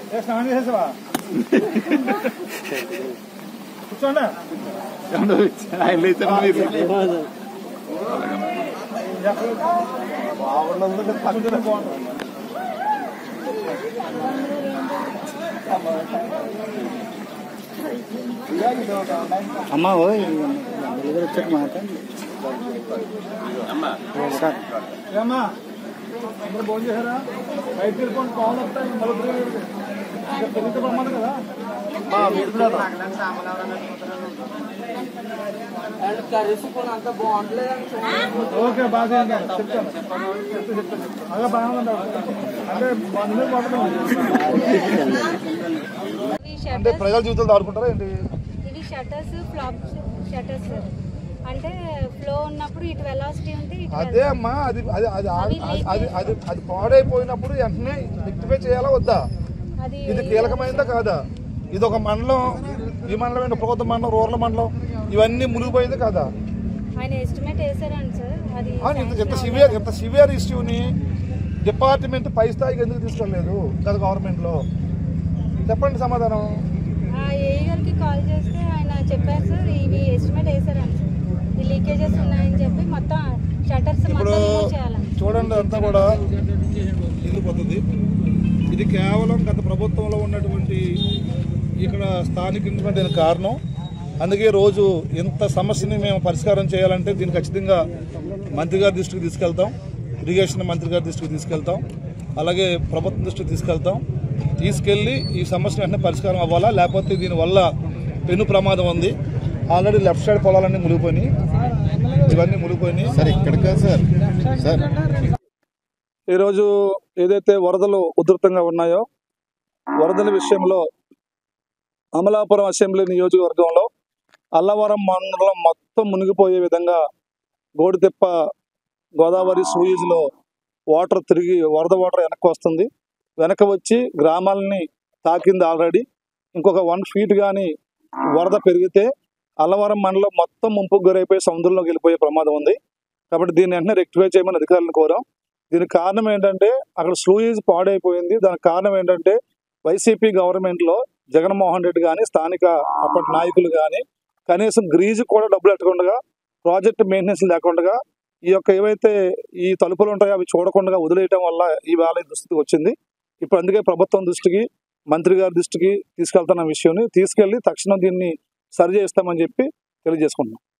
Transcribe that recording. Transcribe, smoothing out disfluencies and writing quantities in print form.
స్నానం చేసేసావా? కూర్చోండి. అమ్మా వచ్చాక మాట్లాడండి. ఏమ్మా అందరూ భోజనం చేశారా? బయటకు వెళ్ళిపోండి, పావులు వస్తాయి. మళ్ళీ పెళ్లితో రమ్మను కదా. ఓకే, బాగా చెప్తాను. అలా బాగా అంటే అంటే ప్రజల జీవితాలు ఆడుకుంటారా ఏంటి? ఇవి షట్టర్స్, ఫ్లాప్ షట్టర్స్. అంటే ఫ్లో ఉన్నప్పుడు ఇటు వెలాసిటీ ఉంటే అదే అమ్మా, అది అది అది అది అది అది పాడైపోయినప్పుడు వెంటనే రెక్టిఫై చేయాలా వద్దా? ఇది కీలకమైందా కాదా? ఇది ఒక మండలం, ఈ మండలం ఏంటి, ప్రభుత్వ మండలం, రూరల్ మండలం, ఇవన్నీ మునిగిపోయింది కాదా? ఆయన ఎస్టిమేట్ వేసారండి సార్. అది ఎంత సివియర్ ఇష్యూని డిపార్ట్మెంట్ పై స్థాయికి ఎందుకు తీసుకోలేదు కదా గవర్నమెంట్లో? చెప్పండి సమాధానం. ఏఈ గారికి కాల్ చేస్తే ఆయన చెప్పారు సార్, ఇవి ఎస్టిమేట్ వేసారండి సార్, ఈ లీకేజెస్ ఉన్నాయని చెప్పి మొత్తం షట్టర్స్ ఇప్పుడు చూడండి, అంతా కూడా ఇల్లు పోతుంది. ఇది కేవలం గత ప్రభుత్వంలో ఉన్నటువంటి ఇక్కడ స్థానికంగా దీనికి కారణం. అందుకే రోజు ఇంత సమస్యని మేము పరిష్కారం చేయాలంటే దీన్ని ఖచ్చితంగా మంత్రి గారి దృష్టికి తీసుకెళ్తాం, ఇరిగేషన్ మంత్రి గారి దృష్టికి తీసుకెళ్తాం, అలాగే ప్రభుత్వం దృష్టికి తీసుకెళ్ళి ఈ సమస్య వెంటనే పరిష్కారం అవ్వాలా, లేకపోతే దీనివల్ల పెను ప్రమాదం ఉంది. ఆల్రెడీ లెఫ్ట్ సైడ్ పొలాలన్నీ మునిగిపోయినాయి, ఇవన్నీ మునిగిపోయినాయి. సార్ ఇక్కడ సార్ సార్ ఈరోజు ఏదైతే వరదలు ఉధృతంగా ఉన్నాయో, వరదల విషయంలో అమలాపురం అసెంబ్లీ నియోజకవర్గంలో అల్లవరం మండలం మొత్తం మునిగిపోయే విధంగా గోడితిప్ప గోదావరి సూయిజ్లో వాటర్ తిరిగి వరద వాటర్ వెనక్కి వచ్చి గ్రామాలని తాకింది ఆల్రెడీ. ఇంకొక 1 feet కానీ వరద పెరిగితే అల్లవరం మండలం మొత్తం ముంపుకు గురైపోయి సముద్రంలోకి వెళ్ళిపోయే ప్రమాదం ఉంది. కాబట్టి దీన్ని వెంటనే రెక్టిఫై చేయమని అధికారులను కోరాం. దీనికి కారణం ఏంటంటే అక్కడ సూయిజ్ పాడైపోయింది. దానికి కారణం ఏంటంటే వైసీపీ గవర్నమెంట్లో జగన్మోహన్ రెడ్డి కానీ స్థానిక అప్పటి నాయకులు కానీ కనీసం గ్రీజు కూడా డబ్బులు పెట్టకుండా, ప్రాజెక్ట్ మెయింటెనెన్స్ లేకుండా, ఈ యొక్క ఏవైతే ఈ తలుపులు ఉంటాయో అవి చూడకుండా వదిలేయటం వల్ల ఈవేళ ఈ దుస్థితి వచ్చింది. ఇప్పుడు అందుకే ప్రభుత్వం దృష్టికి, మంత్రి గారి దృష్టికి తీసుకెళ్తున్న విషయాన్ని తీసుకెళ్లి తక్షణం దీన్ని సరి చేస్తామని చెప్పి తెలియజేసుకుంటున్నాం.